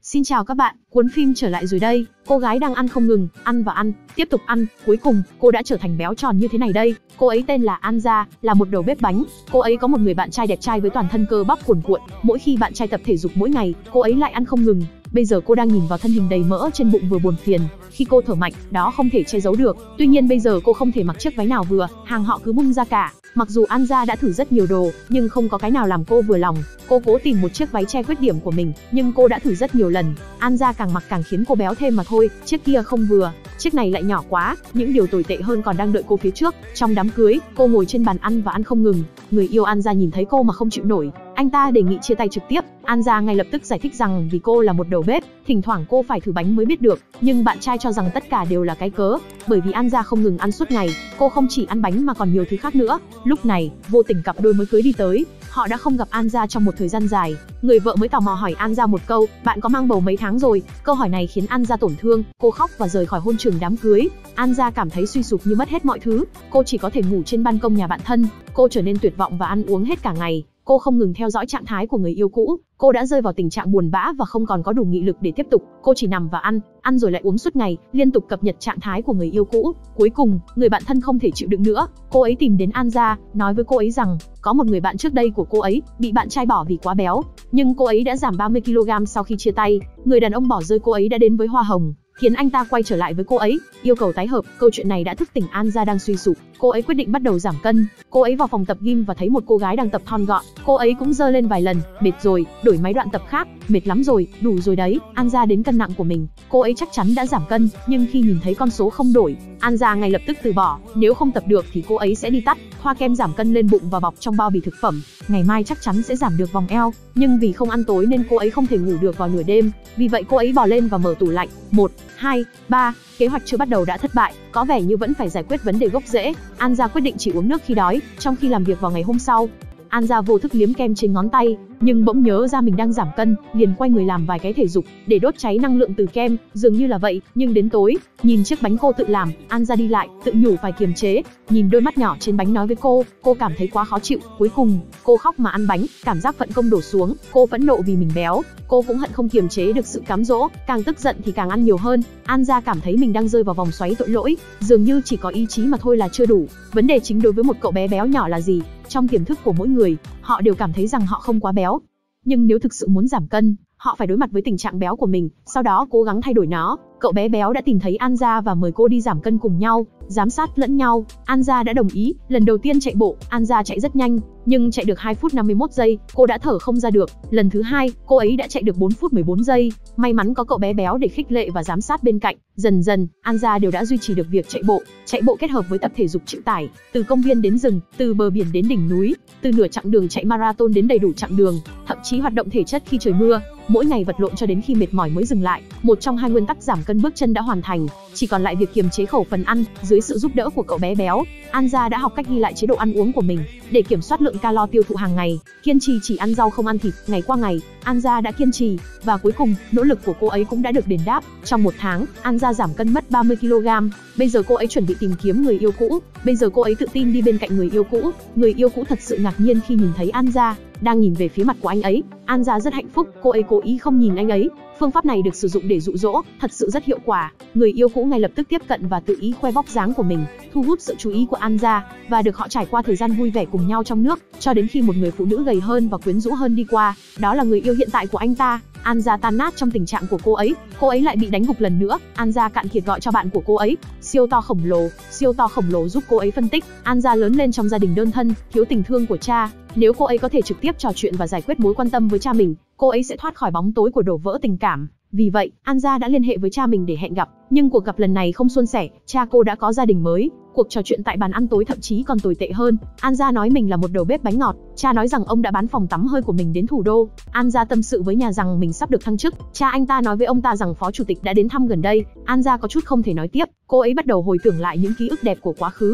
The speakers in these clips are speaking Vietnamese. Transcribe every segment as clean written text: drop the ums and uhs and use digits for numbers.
Xin chào các bạn, cuốn phim trở lại rồi đây. Cô gái đang ăn không ngừng, ăn và ăn, tiếp tục ăn. Cuối cùng, cô đã trở thành béo tròn như thế này đây. Cô ấy tên là Anja, là một đầu bếp bánh. Cô ấy có một người bạn trai đẹp trai với toàn thân cơ bắp cuồn cuộn. Mỗi khi bạn trai tập thể dục mỗi ngày, cô ấy lại ăn không ngừng. Bây giờ cô đang nhìn vào thân hình đầy mỡ trên bụng vừa buồn phiền. Khi cô thở mạnh, đó không thể che giấu được. Tuy nhiên bây giờ cô không thể mặc chiếc váy nào vừa, hàng họ cứ bung ra cả. Mặc dù Anja đã thử rất nhiều đồ, nhưng không có cái nào làm cô vừa lòng. Cô cố tìm một chiếc váy che khuyết điểm của mình, nhưng cô đã thử rất nhiều lần. Anja càng mặc càng khiến cô béo thêm mà thôi. Chiếc kia không vừa, chiếc này lại nhỏ quá. Những điều tồi tệ hơn còn đang đợi cô phía trước. Trong đám cưới, cô ngồi trên bàn ăn và ăn không ngừng. Người yêu Anja nhìn thấy cô mà không chịu nổi. Anh ta đề nghị chia tay trực tiếp. Anja ngay lập tức giải thích rằng vì cô là một đầu bếp, thỉnh thoảng cô phải thử bánh mới biết được. Nhưng bạn trai cho rằng tất cả đều là cái cớ, bởi vì Anja không ngừng ăn suốt ngày. Cô không chỉ ăn bánh mà còn nhiều thứ khác nữa. Lúc này, vô tình cặp đôi mới cưới đi tới. Họ đã không gặp Anja trong một thời gian dài. Người vợ mới tò mò hỏi Anja một câu, bạn có mang bầu mấy tháng rồi? Câu hỏi này khiến Anja tổn thương, cô khóc và rời khỏi hôn trường đám cưới. Anja cảm thấy suy sụp như mất hết mọi thứ. Cô chỉ có thể ngủ trên ban công nhà bạn thân. Cô trở nên tuyệt vọng và ăn uống hết cả ngày. Cô không ngừng theo dõi trạng thái của người yêu cũ. Cô đã rơi vào tình trạng buồn bã và không còn có đủ nghị lực để tiếp tục. Cô chỉ nằm và ăn rồi lại uống suốt ngày, liên tục cập nhật trạng thái của người yêu cũ. Cuối cùng, người bạn thân không thể chịu đựng nữa. Cô ấy tìm đến Anja, nói với cô ấy rằng có một người bạn trước đây của cô ấy bị bạn trai bỏ vì quá béo, nhưng cô ấy đã giảm 30 kg sau khi chia tay. Người đàn ông bỏ rơi cô ấy đã đến với hoa hồng, khiến anh ta quay trở lại với cô ấy, yêu cầu tái hợp. Câu chuyện này đã thức tỉnh Anja đang suy sụp. Cô ấy quyết định bắt đầu giảm cân. Cô ấy vào phòng tập gym và thấy một cô gái đang tập thon gọn. Cô ấy cũng giơ lên vài lần, mệt rồi, đổi máy đoạn tập khác. Mệt lắm rồi, đủ rồi đấy. Anja đến cân nặng của mình. Cô ấy chắc chắn đã giảm cân, nhưng khi nhìn thấy con số không đổi, Anja ngay lập tức từ bỏ. Nếu không tập được thì cô ấy sẽ đi tắt, thoa kem giảm cân lên bụng và bọc trong bao bì thực phẩm. Ngày mai chắc chắn sẽ giảm được vòng eo, nhưng vì không ăn tối nên cô ấy không thể ngủ được vào nửa đêm. Vì vậy cô ấy bò lên và mở tủ lạnh. 1, 2, 3, kế hoạch chưa bắt đầu đã thất bại, có vẻ như vẫn phải giải quyết vấn đề gốc rễ. Anja quyết định chỉ uống nước khi đói, trong khi làm việc vào ngày hôm sau. Anja vô thức liếm kem trên ngón tay, nhưng bỗng nhớ ra mình đang giảm cân, liền quay người làm vài cái thể dục để đốt cháy năng lượng từ kem, dường như là vậy. Nhưng đến tối, nhìn chiếc bánh cô tự làm, Anja đi lại, tự nhủ phải kiềm chế. Nhìn đôi mắt nhỏ trên bánh nói với cô cảm thấy quá khó chịu. Cuối cùng, cô khóc mà ăn bánh, cảm giác phận công đổ xuống. Cô phẫn nộ vì mình béo, cô cũng hận không kiềm chế được sự cám dỗ, càng tức giận thì càng ăn nhiều hơn. Anja cảm thấy mình đang rơi vào vòng xoáy tội lỗi, dường như chỉ có ý chí mà thôi là chưa đủ. Vấn đề chính đối với một cậu bé béo nhỏ là gì? Trong tiềm thức của mỗi người, họ đều cảm thấy rằng họ không quá béo. Nhưng nếu thực sự muốn giảm cân, họ phải đối mặt với tình trạng béo của mình, sau đó cố gắng thay đổi nó. Cậu bé béo đã tìm thấy Anja và mời cô đi giảm cân cùng nhau, giám sát lẫn nhau. Anja đã đồng ý. Lần đầu tiên chạy bộ, Anja chạy rất nhanh, nhưng chạy được 2 phút 51 giây, cô đã thở không ra được. Lần thứ hai, cô ấy đã chạy được 4 phút 14 giây. May mắn có cậu bé béo để khích lệ và giám sát bên cạnh. Dần dần, Anja đều đã duy trì được việc chạy bộ kết hợp với tập thể dục chịu tải, từ công viên đến rừng, từ bờ biển đến đỉnh núi, từ nửa chặng đường chạy marathon đến đầy đủ chặng đường, thậm chí hoạt động thể chất khi trời mưa. Mỗi ngày vật lộn cho đến khi mệt mỏi mới dừng lại. Một trong hai nguyên tắc giảm cân bước chân đã hoàn thành, chỉ còn lại việc kiềm chế khẩu phần ăn. Dưới sự giúp đỡ của cậu bé béo, Anja đã học cách ghi lại chế độ ăn uống của mình để kiểm soát lượng calo tiêu thụ hàng ngày. Kiên trì chỉ ăn rau không ăn thịt. Ngày qua ngày, Anja đã kiên trì và cuối cùng, nỗ lực của cô ấy cũng đã được đền đáp. Trong 1 tháng, Anja giảm cân mất 30 kg. Bây giờ cô ấy chuẩn bị tìm kiếm người yêu cũ. Bây giờ cô ấy tự tin đi bên cạnh người yêu cũ. Người yêu cũ thật sự ngạc nhiên khi nhìn thấy Anja đang nhìn về phía mặt của anh ấy. Anja rất hạnh phúc, cô ấy cố ý không nhìn anh ấy. Phương pháp này được sử dụng để dụ dỗ, thật sự rất hiệu quả. Người yêu cũ ngay lập tức tiếp cận và tự ý khoe vóc dáng của mình, thu hút sự chú ý của Anja và được họ trải qua thời gian vui vẻ cùng nhau trong nước, cho đến khi một người phụ nữ gầy hơn và quyến rũ hơn đi qua. Đó là người yêu hiện tại của anh ta. Anja tan nát trong tình trạng của cô ấy lại bị đánh gục lần nữa. Anja cạn kiệt gọi cho bạn của cô ấy, siêu to khổng lồ giúp cô ấy phân tích. Anja lớn lên trong gia đình đơn thân, thiếu tình thương của cha. Nếu cô ấy có thể trực tiếp trò chuyện và giải quyết mối quan tâm với cha mình, cô ấy sẽ thoát khỏi bóng tối của đổ vỡ tình cảm. Vì vậy, Anja đã liên hệ với cha mình để hẹn gặp, nhưng cuộc gặp lần này không suôn sẻ. Cha cô đã có gia đình mới. Cuộc trò chuyện tại bàn ăn tối thậm chí còn tồi tệ hơn. Anja nói mình là một đầu bếp bánh ngọt. Cha nói rằng ông đã bán phòng tắm hơi của mình đến thủ đô. Anja tâm sự với nhà rằng mình sắp được thăng chức. Cha anh ta nói với ông ta rằng phó chủ tịch đã đến thăm gần đây. Anja có chút không thể nói tiếp. Cô ấy bắt đầu hồi tưởng lại những ký ức đẹp của quá khứ.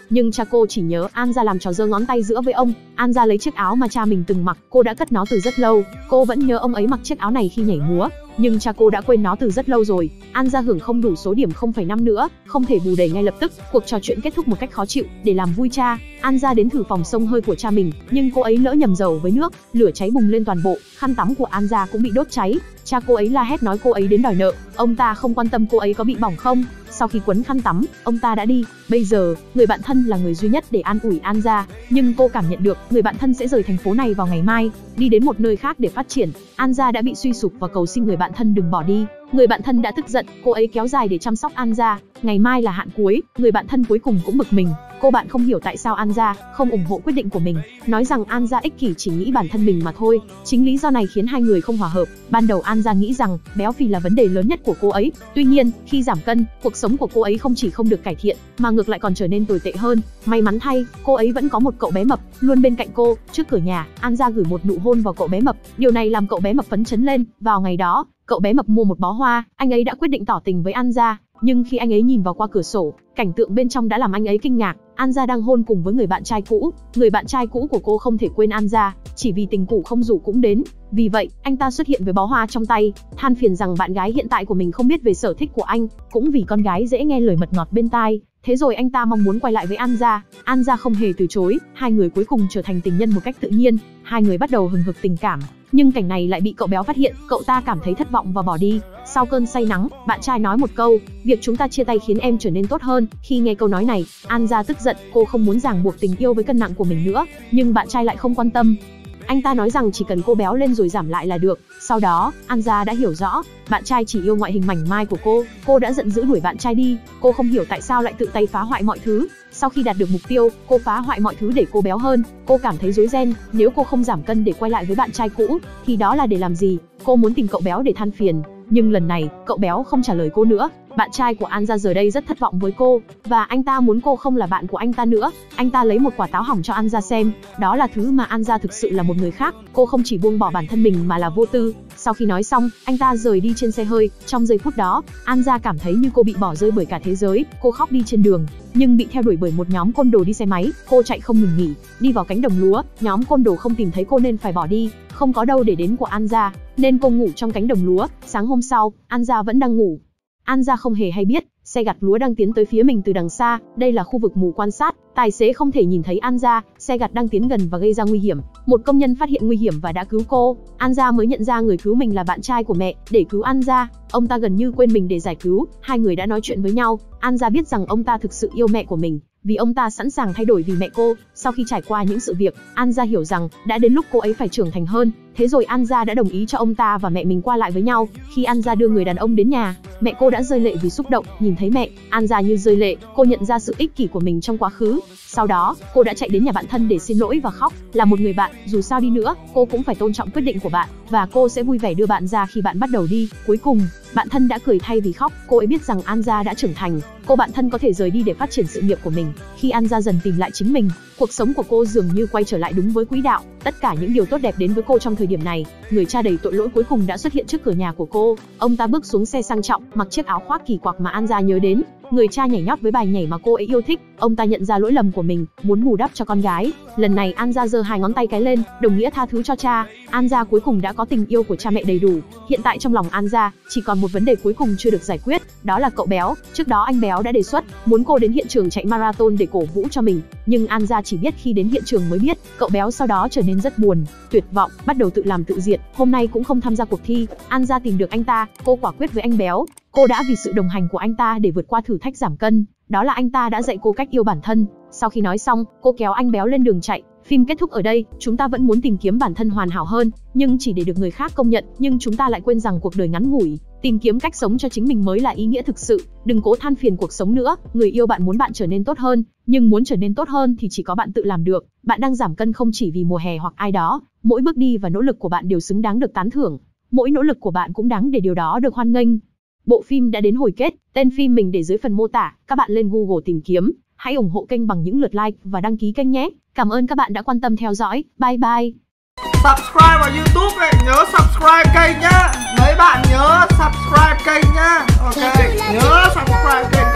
nhưng cha cô chỉ nhớ An Gia làm trò giơ ngón tay giữa với ông. An Gia lấy chiếc áo mà cha mình từng mặc, cô đã cất nó từ rất lâu. Cô vẫn nhớ ông ấy mặc chiếc áo này khi nhảy múa, nhưng cha cô đã quên nó từ rất lâu rồi. An Gia hưởng không đủ số điểm 0,5 nữa, không thể bù đầy ngay lập tức. Cuộc trò chuyện kết thúc một cách khó chịu. Để làm vui cha, An Gia đến thử phòng xông hơi của cha mình, nhưng cô ấy lỡ nhầm dầu với nước, lửa cháy bùng lên toàn bộ, khăn tắm của An Gia cũng bị đốt cháy. Cha cô ấy la hét nói cô ấy đến đòi nợ, ông ta không quan tâm cô ấy có bị bỏng không. Sau khi quấn khăn tắm, ông ta đã đi. Bây giờ, người bạn thân là người duy nhất để an ủi An Gia, nhưng cô cảm nhận được người bạn thân sẽ rời thành phố này vào ngày mai, đi đến một nơi khác để phát triển. An Gia đã bị suy sụp và cầu xin người bạn thân đừng bỏ đi. Người bạn thân đã tức giận, cô ấy kéo dài để chăm sóc An Gia. Ngày mai là hạn cuối, người bạn thân cuối cùng cũng bực mình. Cô bạn không hiểu tại sao An Gia không ủng hộ quyết định của mình, nói rằng An Gia ích kỷ chỉ nghĩ bản thân mình mà thôi. Chính lý do này khiến hai người không hòa hợp. Ban đầu An Gia nghĩ rằng béo phì là vấn đề lớn nhất của cô ấy. Tuy nhiên, khi giảm cân, cuộc sống của cô ấy không chỉ không được cải thiện, mà ngược lại còn trở nên tồi tệ hơn. May mắn thay, cô ấy vẫn có một cậu bé mập luôn bên cạnh cô. Trước cửa nhà, An Gia gửi một nụ hôn vào cậu bé mập. Điều này làm cậu bé mập phấn chấn lên. Vào ngày đó, cậu bé mập mua một bó hoa, anh ấy đã quyết định tỏ tình với An Gia. Nhưng khi anh ấy nhìn vào qua cửa sổ, cảnh tượng bên trong đã làm anh ấy kinh ngạc. An Gia đang hôn cùng với người bạn trai cũ. Người bạn trai cũ của cô không thể quên An Gia, chỉ vì tình cũ không rủ cũng đến. Vì vậy, anh ta xuất hiện với bó hoa trong tay, than phiền rằng bạn gái hiện tại của mình không biết về sở thích của anh. Cũng vì con gái dễ nghe lời mật ngọt bên tai, thế rồi anh ta mong muốn quay lại với An Gia. An Gia không hề từ chối, hai người cuối cùng trở thành tình nhân một cách tự nhiên. Hai người bắt đầu hừng hực tình cảm, nhưng cảnh này lại bị cậu béo phát hiện. Cậu ta cảm thấy thất vọng và bỏ đi. Sau cơn say nắng, bạn trai nói một câu, việc chúng ta chia tay khiến em trở nên tốt hơn. Khi nghe câu nói này, An Gia tức giận, cô không muốn ràng buộc tình yêu với cân nặng của mình nữa, nhưng bạn trai lại không quan tâm. Anh ta nói rằng chỉ cần cô béo lên rồi giảm lại là được. Sau đó, An Gia đã hiểu rõ, bạn trai chỉ yêu ngoại hình mảnh mai của cô. Cô đã giận dữ đuổi bạn trai đi. Cô không hiểu tại sao lại tự tay phá hoại mọi thứ. Sau khi đạt được mục tiêu, cô phá hoại mọi thứ để cô béo hơn. Cô cảm thấy rối ren, nếu cô không giảm cân để quay lại với bạn trai cũ, thì đó là để làm gì? Cô muốn tìm cậu béo để than phiền, nhưng lần này, cậu béo không trả lời cô nữa. Bạn trai của An Gia giờ đây rất thất vọng với cô, và anh ta muốn cô không là bạn của anh ta nữa. Anh ta lấy một quả táo hỏng cho An Gia xem, đó là thứ mà An Gia thực sự là một người khác. Cô không chỉ buông bỏ bản thân mình mà là vô tư. Sau khi nói xong, anh ta rời đi trên xe hơi. Trong giây phút đó, An Gia cảm thấy như cô bị bỏ rơi bởi cả thế giới. Cô khóc đi trên đường, nhưng bị theo đuổi bởi một nhóm côn đồ đi xe máy. Cô chạy không ngừng nghỉ, đi vào cánh đồng lúa. Nhóm côn đồ không tìm thấy cô nên phải bỏ đi. Không có đâu để đến của An Gia, nên cô ngủ trong cánh đồng lúa. Sáng hôm sau, An Gia vẫn đang ngủ. An Gia không hề hay biết, xe gặt lúa đang tiến tới phía mình từ đằng xa. Đây là khu vực mù quan sát, tài xế không thể nhìn thấy An Gia. Xe gặt đang tiến gần và gây ra nguy hiểm. Một công nhân phát hiện nguy hiểm và đã cứu cô. An Gia mới nhận ra người cứu mình là bạn trai của mẹ. Để cứu An Gia, ông ta gần như quên mình để giải cứu. Hai người đã nói chuyện với nhau. An Gia biết rằng ông ta thực sự yêu mẹ của mình, vì ông ta sẵn sàng thay đổi vì mẹ cô. Sau khi trải qua những sự việc, An Gia hiểu rằng đã đến lúc cô ấy phải trưởng thành hơn. Thế rồi An Gia đã đồng ý cho ông ta và mẹ mình qua lại với nhau. Khi An Gia đưa người đàn ông đến nhà, mẹ cô đã rơi lệ vì xúc động. Nhìn thấy mẹ, An Gia như rơi lệ. Cô nhận ra sự ích kỷ của mình trong quá khứ. Sau đó, cô đã chạy đến nhà bạn thân để xin lỗi và khóc. Là một người bạn, dù sao đi nữa, cô cũng phải tôn trọng quyết định của bạn, và cô sẽ vui vẻ đưa bạn ra khi bạn bắt đầu đi. Cuối cùng, bạn thân đã cười thay vì khóc. Cô ấy biết rằng An Gia đã trưởng thành. Cô bạn thân có thể rời đi để phát triển sự nghiệp của mình. Khi An Gia dần tìm lại chính mình, cuộc sống của cô dường như quay trở lại đúng với quỹ đạo. Tất cả những điều tốt đẹp đến với cô trong thời điểm này. Người cha đầy tội lỗi cuối cùng đã xuất hiện trước cửa nhà của cô. Ông ta bước xuống xe sang trọng, mặc chiếc áo khoác kỳ quặc mà An Gia nhớ đến. Người cha nhảy nhót với bài nhảy mà cô ấy yêu thích. Ông ta nhận ra lỗi lầm của mình, muốn bù đắp cho con gái. Lần này An Gia giơ hai ngón tay cái lên, đồng nghĩa tha thứ cho cha. An Gia cuối cùng đã có tình yêu của cha mẹ đầy đủ. Hiện tại trong lòng An Gia chỉ còn một vấn đề cuối cùng chưa được giải quyết, đó là cậu béo. Trước đó anh béo đã đề xuất muốn cô đến hiện trường chạy marathon để cổ vũ cho mình, nhưng An Gia chỉ biết khi đến hiện trường mới biết, cậu béo sau đó trở nên rất buồn, tuyệt vọng, bắt đầu tự làm tự diệt. Hôm nay cũng không tham gia cuộc thi. An Gia tìm được anh ta, cô quả quyết với anh béo. Cô đã vì sự đồng hành của anh ta để vượt qua thử thách giảm cân, đó là anh ta đã dạy cô cách yêu bản thân. Sau khi nói xong, cô kéo anh béo lên đường chạy. Phim kết thúc ở đây, chúng ta vẫn muốn tìm kiếm bản thân hoàn hảo hơn, nhưng chỉ để được người khác công nhận, nhưng chúng ta lại quên rằng cuộc đời ngắn ngủi, tìm kiếm cách sống cho chính mình mới là ý nghĩa thực sự. Đừng cố than phiền cuộc sống nữa. Người yêu bạn muốn bạn trở nên tốt hơn, nhưng muốn trở nên tốt hơn thì chỉ có bạn tự làm được. Bạn đang giảm cân không chỉ vì mùa hè hoặc ai đó, mỗi bước đi và nỗ lực của bạn đều xứng đáng được tán thưởng. Mỗi nỗ lực của bạn cũng đáng để điều đó được hoan nghênh. Bộ phim đã đến hồi kết, tên phim mình để dưới phần mô tả, các bạn lên Google tìm kiếm. Hãy ủng hộ kênh bằng những lượt like và đăng ký kênh nhé. Cảm ơn các bạn đã quan tâm theo dõi. Bye bye. Subscribe vào YouTube này, nhớ subscribe kênh nhá. Mấy bạn nhớ subscribe kênh nhá. Ok, nhớ subscribe kênh.